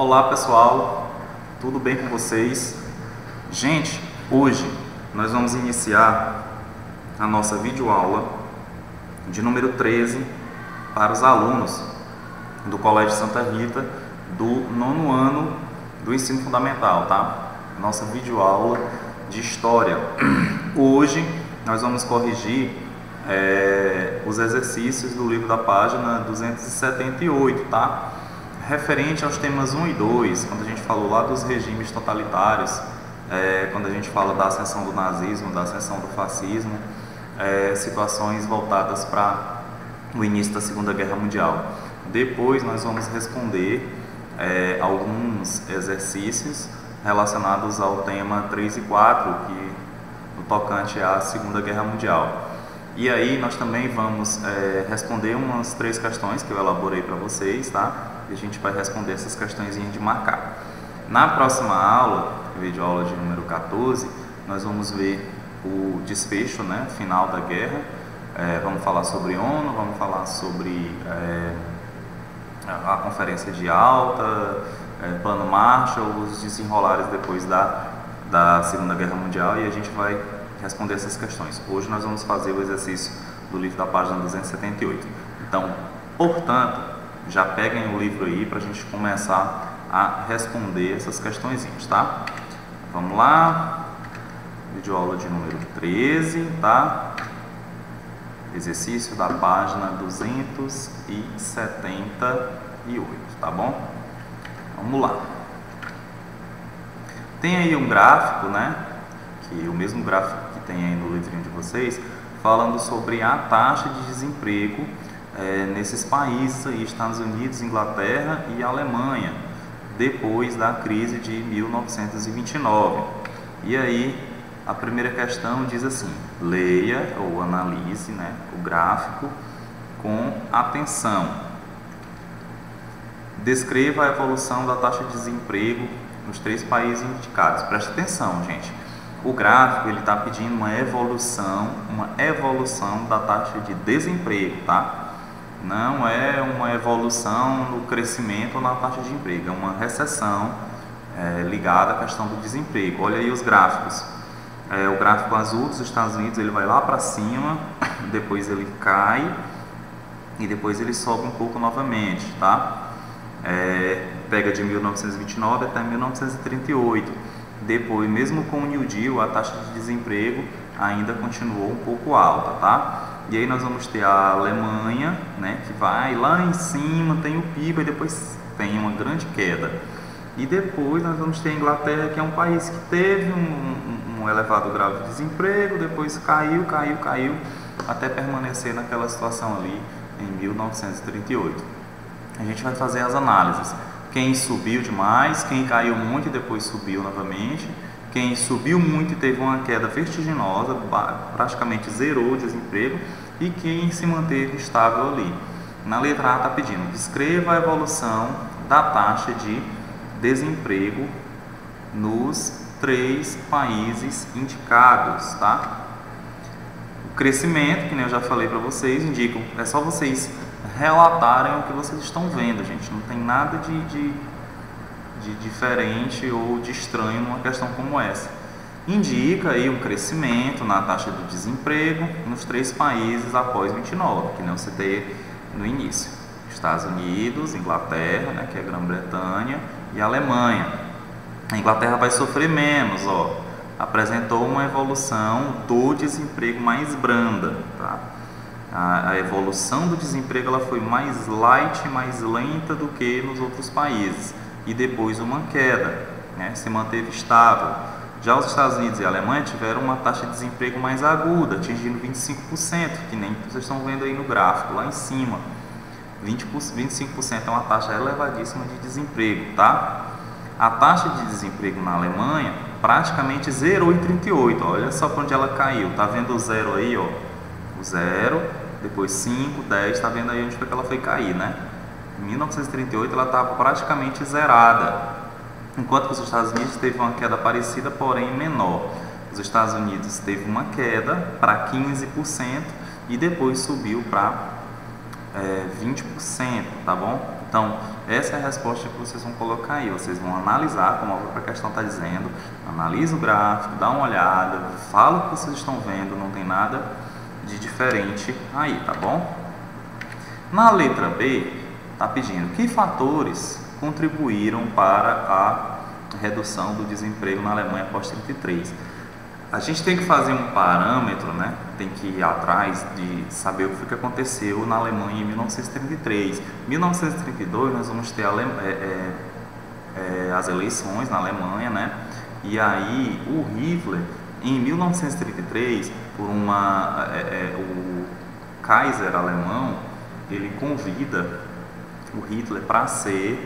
Olá pessoal, tudo bem com vocês? Gente, hoje nós vamos iniciar a nossa videoaula de número 13 para os alunos do Colégio Santa Rita do 9º ano do ensino fundamental, tá? Nossa videoaula de História. Hoje nós vamos corrigir os exercícios do livro da página 278, tá? Referente aos temas 1 e 2, quando a gente falou lá dos regimes totalitários, quando a gente fala da ascensão do nazismo, da ascensão do fascismo, situações voltadas para o início da Segunda Guerra Mundial. Depois nós vamos responder alguns exercícios relacionados ao tema 3 e 4, que no tocante à Segunda Guerra Mundial. E aí nós também vamos responder umas 3 questões que eu elaborei para vocês, tá? E a gente vai responder essas questões de marcar. Na próxima aula, videoaula de número 14, nós vamos ver o desfecho, né, final da guerra. Vamos falar sobre ONU, vamos falar sobre a Conferência de Alta, Plano Marshall, os desenrolares depois da Segunda Guerra Mundial, e a gente vai responder essas questões. Hoje nós vamos fazer o exercício do livro da página 278. Então, portanto, já peguem o livro aí para a gente começar a responder essas questõezinhas, tá? Vamos lá, videoaula de número 13, tá? Exercício da página 278, tá bom? Vamos lá. Tem aí um gráfico, né? Que o mesmo gráfico que tem aí no livrinho de vocês, falando sobre a taxa de desemprego nesses países aí, Estados Unidos, Inglaterra e Alemanha, depois da crise de 1929. E aí a primeira questão diz assim: leia ou analise, né, o gráfico com atenção. Descreva a evolução da taxa de desemprego nos 3 países indicados. Preste atenção, gente. O gráfico ele está pedindo uma evolução da taxa de desemprego, tá? Não é uma evolução no crescimento ou na taxa de emprego, é uma recessão ligada à questão do desemprego. Olha aí os gráficos. O gráfico azul dos Estados Unidos ele vai lá para cima, depois ele cai e depois ele sobe um pouco novamente, tá? Pega de 1929 até 1938. Depois, mesmo com o New Deal, a taxa de desemprego ainda continuou um pouco alta, tá? E aí nós vamos ter a Alemanha, né, que vai lá em cima, tem o PIB e depois tem uma grande queda. E depois nós vamos ter a Inglaterra, que é um país que teve um elevado grau de desemprego, depois caiu, até permanecer naquela situação ali em 1938. A gente vai fazer as análises. Quem subiu demais, quem caiu muito e depois subiu novamente, quem subiu muito e teve uma queda vertiginosa, praticamente zerou o desemprego, e quem se manteve estável ali. Na letra A está pedindo: descreva a evolução da taxa de desemprego nos 3 países indicados, tá? O crescimento, que nem eu já falei para vocês, indica, é só vocês relatarem o que vocês estão vendo, gente. Não tem nada de diferente ou de estranho numa questão como essa. Indica aí um crescimento na taxa do desemprego nos 3 países após 29, que não citei no início: Estados Unidos, Inglaterra, né, que é a Grã-Bretanha, e a Alemanha. A Inglaterra vai sofrer menos, ó. Apresentou uma evolução do desemprego mais branda, tá? A evolução do desemprego ela foi mais light, mais lenta do que nos outros países, e depois uma queda, né, se manteve estável. Já os Estados Unidos e a Alemanha tiveram uma taxa de desemprego mais aguda, atingindo 25%, que nem vocês estão vendo aí no gráfico, lá em cima. 25% é uma taxa elevadíssima de desemprego, tá? A taxa de desemprego na Alemanha praticamente zerou em 38, olha só para onde ela caiu, tá vendo o zero aí, ó? O zero, depois 5, 10, tá vendo aí onde foi que ela foi cair, né? Em 1938 ela estava praticamente zerada, enquanto que os Estados Unidos teve uma queda parecida, porém menor. Os Estados Unidos teve uma queda para 15% e depois subiu para 20%, tá bom? Então, essa é a resposta que vocês vão colocar aí. Vocês vão analisar, como a própria questão está dizendo, analisa o gráfico, dá uma olhada, fala o que vocês estão vendo, não tem nada de diferente aí, tá bom? Na letra B, está pedindo que fatores contribuíram para a redução do desemprego na Alemanha após 33. A gente tem que fazer um parâmetro, né? Tem que ir atrás de saber o que aconteceu na Alemanha em 1933. Em 1932 nós vamos ter as eleições na Alemanha, né? E aí o Hitler, em 1933, por o Kaiser alemão, ele convida o Hitler para ser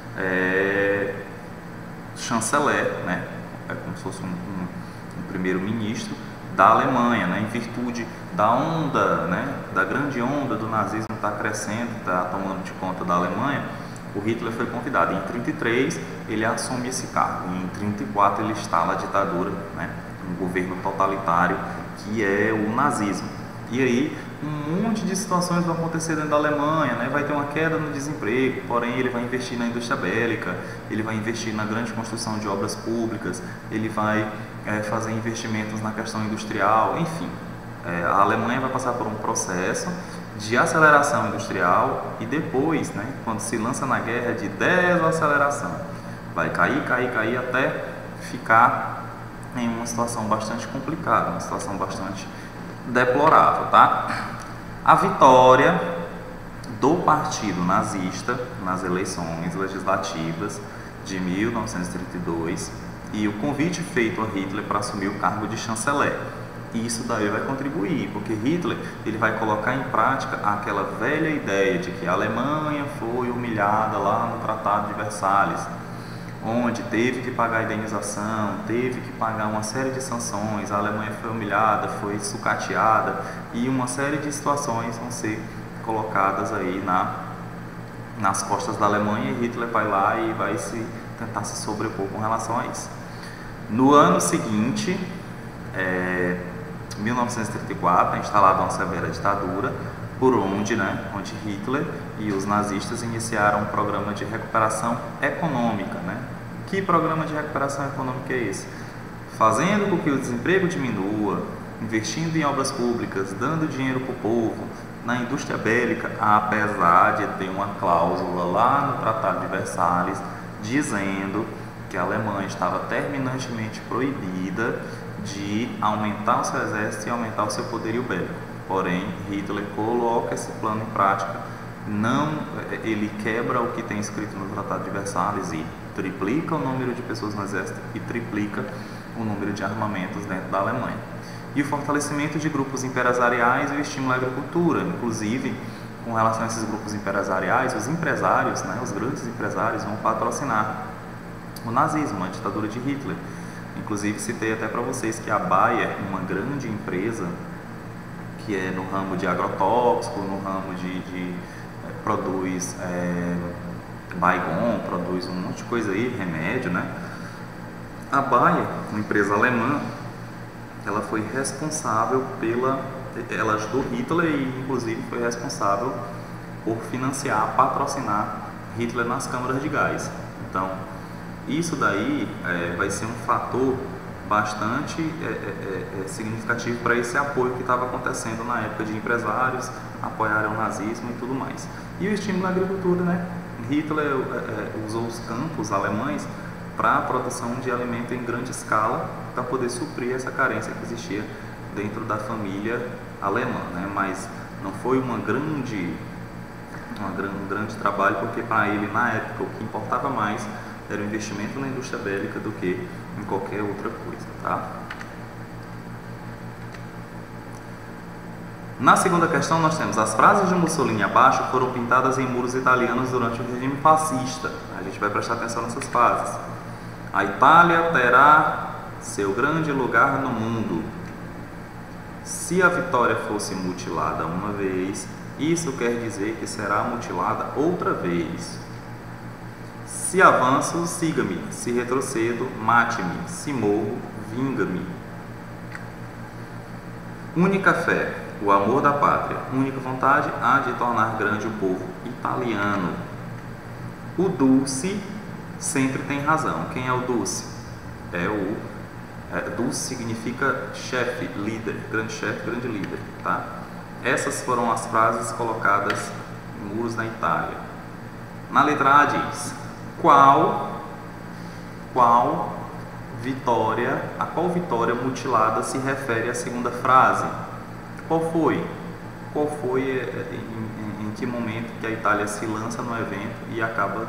chanceler, né? É como se fosse um primeiro-ministro da Alemanha, né? Em virtude da onda, né? Da grande onda do nazismo está crescendo, está tomando de conta da Alemanha. O Hitler foi convidado. Em 33 ele assume esse cargo. Em 34 ele instala a ditadura, né? Um governo totalitário que é o nazismo. E aí um monte de situações vão acontecer dentro da Alemanha, né? Vai ter uma queda no desemprego, porém ele vai investir na indústria bélica, ele vai investir na grande construção de obras públicas, ele vai fazer investimentos na questão industrial, enfim. A Alemanha vai passar por um processo de aceleração industrial e depois, né, quando se lança na guerra, de desaceleração. Vai cair até ficar em uma situação bastante complicada, uma situação bastante deplorável, tá? A vitória do partido nazista nas eleições legislativas de 1932 e o convite feito a Hitler para assumir o cargo de chanceler. Isso daí vai contribuir, porque Hitler ele vai colocar em prática aquela velha ideia de que a Alemanha foi humilhada lá no Tratado de Versalhes, onde teve que pagar indenização, teve que pagar uma série de sanções, a Alemanha foi humilhada, foi sucateada e uma série de situações vão ser colocadas aí nas costas da Alemanha e Hitler vai lá e vai tentar se sobrepor com relação a isso. No ano seguinte, 1934, é instalada uma severa ditadura, por onde Hitler e os nazistas iniciaram um programa de recuperação econômica, né? Que programa de recuperação econômica é esse? Fazendo com que o desemprego diminua, investindo em obras públicas, dando dinheiro para o povo, na indústria bélica, apesar de ter uma cláusula lá no Tratado de Versalhes dizendo que a Alemanha estava terminantemente proibida de aumentar o seu exército e aumentar o seu poderio bélico. Porém, Hitler coloca esse plano em prática, ele quebra o que tem escrito no Tratado de Versalhes e triplica o número de pessoas no exército e triplica o número de armamentos dentro da Alemanha. E o fortalecimento de grupos empresariais e o estímulo à agricultura, inclusive, com relação a esses grupos empresariais, os empresários, os grandes empresários vão patrocinar o nazismo, a ditadura de Hitler. Inclusive, citei até para vocês que a Bayer, uma grande empresa que é no ramo de agrotóxico, no ramo produz Baygon, produz um monte de coisa aí, remédio, né? A Bayer, uma empresa alemã, ela foi responsável ela ajudou Hitler e inclusive foi responsável por financiar, patrocinar Hitler nas câmaras de gás. Então, isso daí vai ser um fator bastante significativo para esse apoio que estava acontecendo na época de empresários apoiarem o nazismo e tudo mais. E o estímulo à agricultura, né? Hitler usou os campos alemães para a produção de alimento em grande escala para poder suprir essa carência que existia dentro da família alemã, né? Mas não foi um grande trabalho, porque para ele na época o que importava mais era o investimento na indústria bélica do que em qualquer outra coisa, tá? Na segunda questão nós temos: as frases de Mussolini abaixo foram pintadas em muros italianos durante o regime fascista. A gente vai prestar atenção nessas frases. A Itália terá seu grande lugar no mundo. Se a vitória fosse mutilada uma vez, isso quer dizer que será mutilada outra vez. Se avanço, siga-me. Se retrocedo, mate-me. Se morro, vinga-me. Única fé, o amor da pátria. Única vontade, há de tornar grande o povo italiano. O Dulce sempre tem razão. Quem é o Dulce? Dulce significa chefe, líder, grande chefe, grande líder, tá? Essas foram as frases colocadas em muros da Itália. Na letra A diz: a qual vitória mutilada se refere à segunda frase? Qual foi em que momento que a Itália se lança no evento e acaba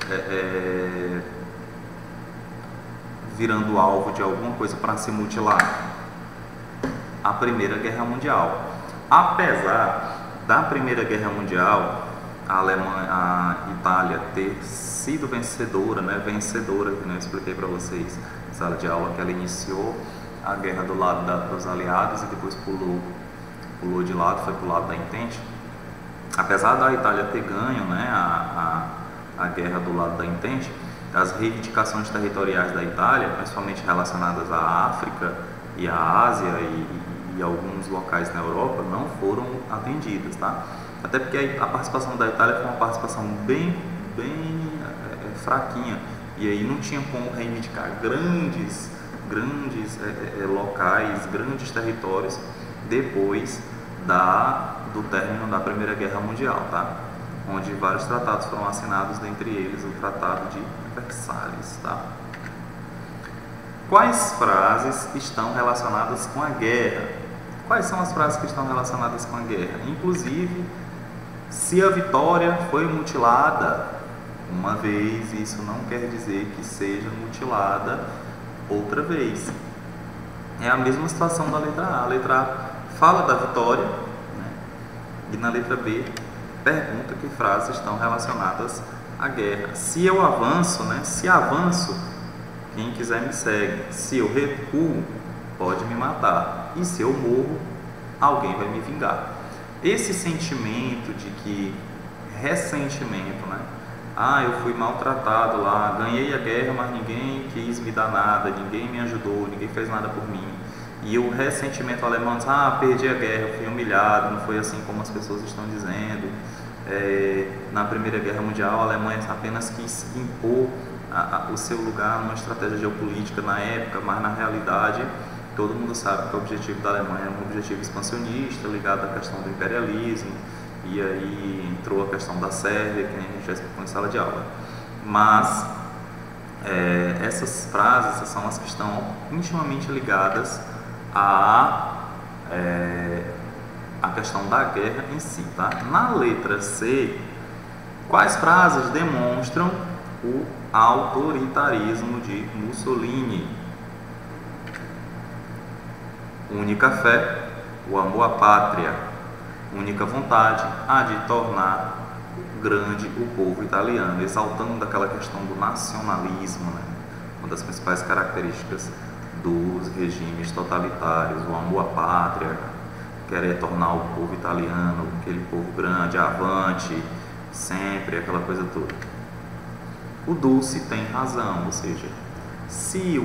virando alvo de alguma coisa para se mutilar? A Primeira Guerra Mundial. Apesar da Primeira Guerra Mundial, a Itália ter sido vencedora, que eu expliquei para vocês na sala de aula, que ela iniciou a guerra do lado dos aliados e depois pulou de lado, foi para o lado da Entente. Apesar da Itália ter ganho, a guerra do lado da Entente, as reivindicações territoriais da Itália, principalmente relacionadas à África e à Ásia e alguns locais na Europa, não foram atendidas, tá? Até porque a participação da Itália foi uma participação bem fraquinha, e aí não tinha como reivindicar grandes locais, grandes territórios depois do término da Primeira Guerra Mundial, tá? Onde vários tratados foram assinados, dentre eles o Tratado de Versalhes, tá? Quais frases estão relacionadas com a guerra? Quais são as frases que estão relacionadas com a guerra? Inclusive, se a vitória foi mutilada uma vez, isso não quer dizer que seja mutilada outra vez. É a mesma situação da letra A. A letra A fala da vitória, né? E na letra B pergunta que frases estão relacionadas à guerra. Se eu avanço, se avanço, quem quiser me segue. Se eu recuo, pode me matar. E se eu morro, alguém vai me vingar. Esse sentimento de que ressentimento, eu fui maltratado lá, ganhei a guerra, mas ninguém quis me dar nada, ninguém me ajudou, ninguém fez nada por mim. E o ressentimento alemão diz: perdi a guerra, fui humilhado, não foi assim como as pessoas estão dizendo. Na Primeira Guerra Mundial, a Alemanha apenas quis impor o seu lugar numa estratégia geopolítica na época, mas na realidade todo mundo sabe que o objetivo da Alemanha é um objetivo expansionista, ligado à questão do imperialismo, e aí entrou a questão da Sérvia, que a gente já explicou em sala de aula. Mas essas frases são as que estão intimamente ligadas à questão da guerra em si, tá? Na letra C, quais frases demonstram o autoritarismo de Mussolini? Única fé, o amor à pátria, única vontade, a de tornar grande o povo italiano, exaltando aquela questão do nacionalismo, uma das principais características dos regimes totalitários, o amor à pátria, querer tornar o povo italiano aquele povo grande, avante, sempre, aquela coisa toda. O Dulce tem razão, ou seja, se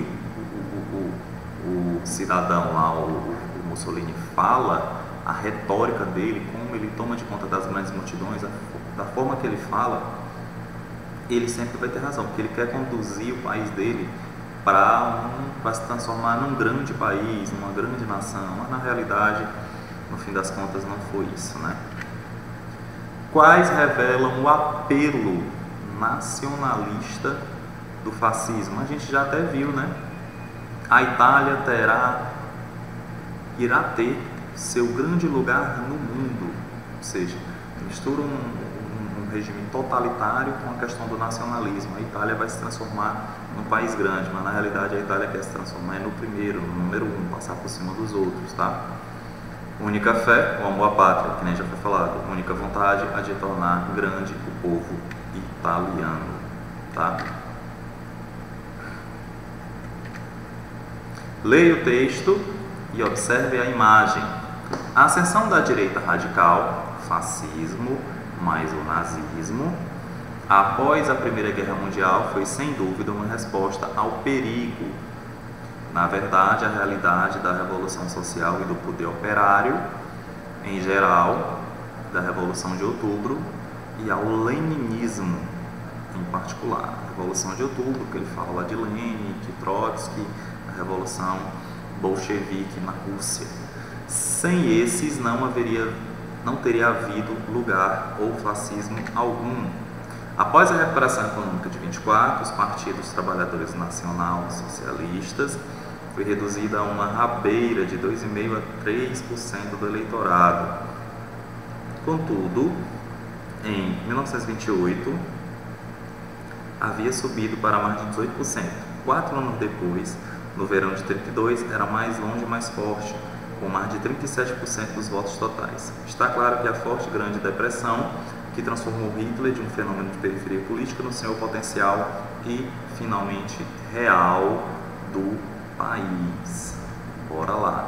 o cidadão lá, o Mussolini, fala, a retórica dele, como ele toma de conta das grandes multidões, da forma que ele fala, ele sempre vai ter razão, porque ele quer conduzir o país dele para se transformar num grande país, numa grande nação, mas na realidade, no fim das contas, não foi isso, Quais revelam o apelo nacionalista do fascismo? A gente já até viu, A Itália irá ter seu grande lugar no mundo, ou seja, mistura um regime totalitário com a questão do nacionalismo. A Itália vai se transformar num país grande, mas na realidade a Itália quer se transformar no número um, passar por cima dos outros, tá? Única fé, o amor à pátria, que nem já foi falado. Única vontade, a de tornar grande o povo italiano, tá? Leia o texto e observe a imagem. A ascensão da direita radical, fascismo, mais o nazismo, após a Primeira Guerra Mundial, foi sem dúvida uma resposta ao perigo. Na verdade, a realidade da Revolução Social e do poder operário, em geral, da Revolução de Outubro, e ao leninismo, em particular. A Revolução de Outubro, que ele fala lá de Lenin, de Trotsky, a Revolução Bolchevique na Rússia. Sem esses não teria havido lugar ou fascismo algum. Após a recuperação econômica de 24, os partidos trabalhadores nacional socialistas foi reduzida a uma rabeira de 2,5% a 3% do eleitorado. Contudo, em 1928, havia subido para mais de 18%. 4 anos depois, no verão de 32, era mais longe e mais forte, com mais de 37% dos votos totais. Está claro que a forte e grande depressão, que transformou Hitler de um fenômeno de periferia política no senhor potencial e, finalmente, real do país. Bora lá.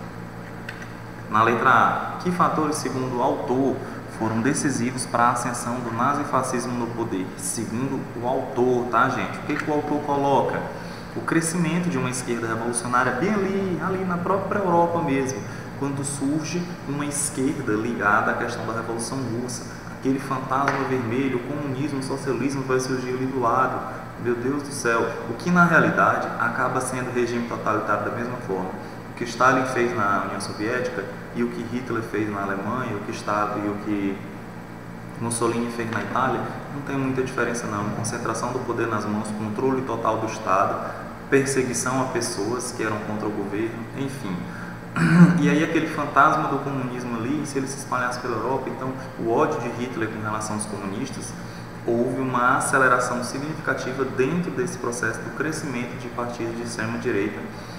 Na letra A, que fatores, segundo o autor, foram decisivos para a ascensão do nazifascismo no poder? Segundo o autor, tá, gente? O que o autor coloca? O crescimento de uma esquerda revolucionária bem ali na própria Europa mesmo, quando surge uma esquerda ligada à questão da Revolução Russa. Aquele fantasma vermelho, o comunismo, o socialismo vai surgir ali do lado. Meu Deus do céu, o que na realidade acaba sendo regime totalitário da mesma forma. O que Stalin fez na União Soviética e o que Hitler fez na Alemanha, e o que Mussolini fez na Itália, não tem muita diferença não. Concentração do poder nas mãos, controle total do Estado, perseguição a pessoas que eram contra o governo, enfim. E aí aquele fantasma do comunismo ali, se ele se espalhasse pela Europa, então o ódio de Hitler com relação aos comunistas, houve uma aceleração significativa dentro desse processo do crescimento de partidos de extrema-direita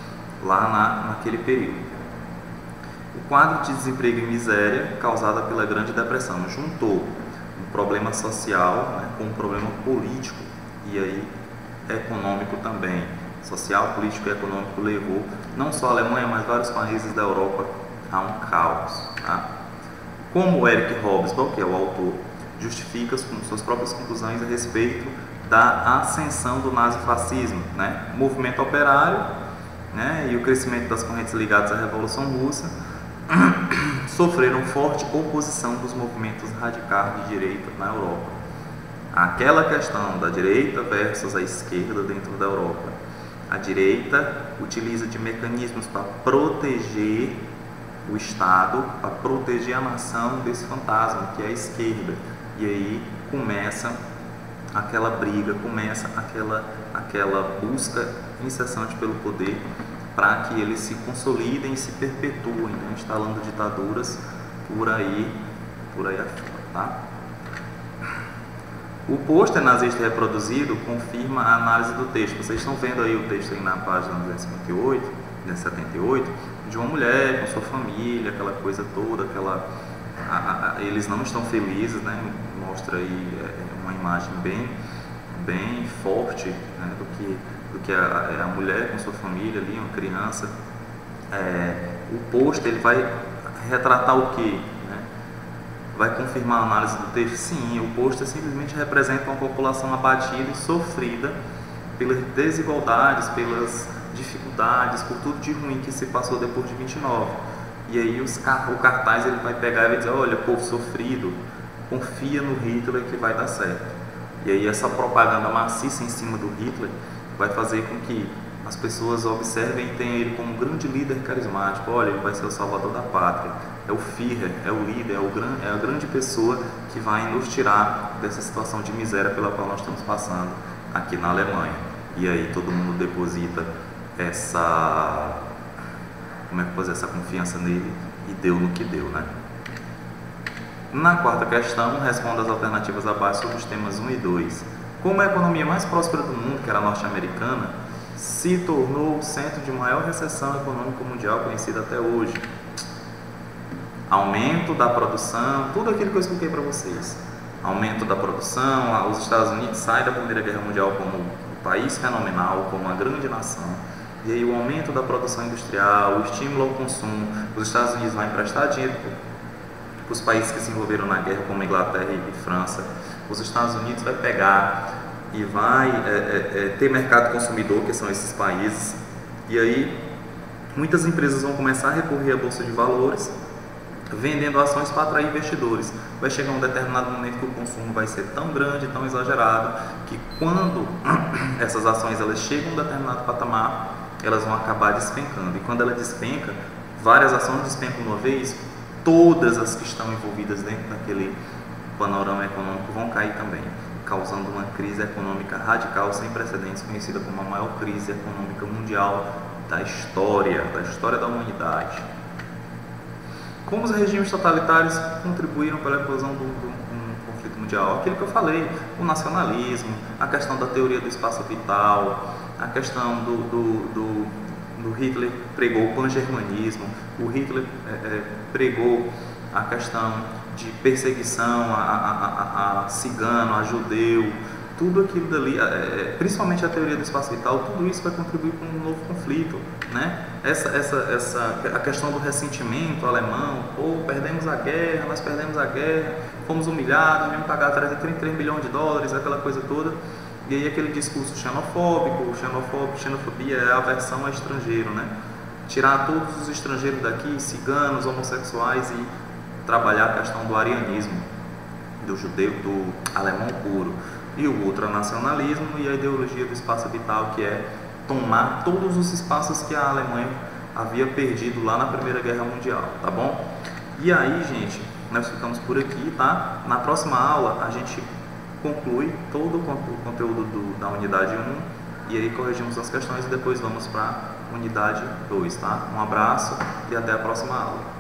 lá naquele período. O quadro de desemprego e miséria causada pela Grande Depressão juntou um problema social, né, com um problema político e aí econômico também. Social, político e econômico levou não só a Alemanha, mas vários países da Europa a um caos. Tá? Como Eric Hobsbawm, que é o autor, justifica com suas próprias conclusões a respeito da ascensão do nazifascismo, né? O movimento operário, né, e o crescimento das correntes ligadas à Revolução Russa sofreram forte oposição dos movimentos radicais de direita na Europa. Aquela questão da direita versus a esquerda dentro da Europa. A direita utiliza de mecanismos para proteger o Estado, para proteger a nação desse fantasma que é a esquerda. E aí começa aquela briga, começa aquela busca incessante pelo poder para que eles se consolidem e se perpetuem, né, instalando ditaduras por aí afora, tá? O pôster nazista reproduzido confirma a análise do texto. Vocês estão vendo aí o texto aí na página 278, de uma mulher com sua família, aquela coisa toda, eles não estão felizes, né? Mostra aí uma imagem bem forte, né, do que a mulher com sua família ali, uma criança. O pôster ele vai retratar o quê? Vai confirmar a análise do texto? Sim, o pôster simplesmente representa uma população abatida e sofrida pelas desigualdades, pelas dificuldades, por tudo de ruim que se passou depois de 29. E aí o cartaz ele vai pegar e vai dizer, olha, povo sofrido, confia no Hitler que vai dar certo. E aí essa propaganda maciça em cima do Hitler vai fazer com que as pessoas observem e tenham ele como um grande líder carismático. Olha, ele vai ser o salvador da pátria, é o Führer, é o líder, é a grande pessoa que vai nos tirar dessa situação de miséria pela qual nós estamos passando aqui na Alemanha. E aí todo mundo deposita essa confiança nele e deu no que deu, né? Na quarta questão, responda as alternativas abaixo sobre os temas 1 e 2. Como a economia mais próspera do mundo, que era a norte-americana, se tornou o centro de maior recessão econômica mundial conhecida até hoje? Aumento da produção, tudo aquilo que eu expliquei para vocês. Aumento da produção, os Estados Unidos saem da Primeira Guerra Mundial como um país fenomenal, como uma grande nação. E aí o aumento da produção industrial, o estímulo ao consumo, os Estados Unidos vão emprestar dinheiro para os países que se envolveram na guerra, como Inglaterra e França. Os Estados Unidos vai pegar e vai ter mercado consumidor, que são esses países, e aí muitas empresas vão começar a recorrer à Bolsa de Valores vendendo ações para atrair investidores. Vai chegar um determinado momento que o consumo vai ser tão grande, tão exagerado, que quando essas ações elas chegam a um determinado patamar, elas vão acabar despencando. E quando ela despenca, várias ações despencam de uma vez, todas as que estão envolvidas dentro daquele panorama econômico vão cair também, causando uma crise econômica radical sem precedentes, conhecida como a maior crise econômica mundial da história da humanidade. Como os regimes totalitários contribuíram para a eclosão do conflito mundial? Aquilo que eu falei, o nacionalismo, a questão da teoria do espaço vital, a questão do Hitler pregou o pan-germanismo, o Hitler pregou a questão de perseguição a cigano, a judeu, tudo aquilo dali, principalmente a teoria do espaço vital, tudo isso vai contribuir para um novo conflito, né? A questão do ressentimento alemão, perdemos a guerra, nós perdemos a guerra, fomos humilhados, vamos pagar 33 bilhões de dólares, aquela coisa toda, e aí aquele discurso xenofobia é a aversão ao estrangeiro, né? Tirar todos os estrangeiros daqui, ciganos, homossexuais, e trabalhar a questão do arianismo, do judeu, do alemão puro, e o ultranacionalismo e a ideologia do espaço vital, que é tomar todos os espaços que a Alemanha havia perdido lá na Primeira Guerra Mundial, tá bom? E aí, gente, nós ficamos por aqui, tá? Na próxima aula a gente conclui todo o conteúdo da unidade 1 e aí corrigimos as questões e depois vamos para a unidade 2, tá? Um abraço e até a próxima aula.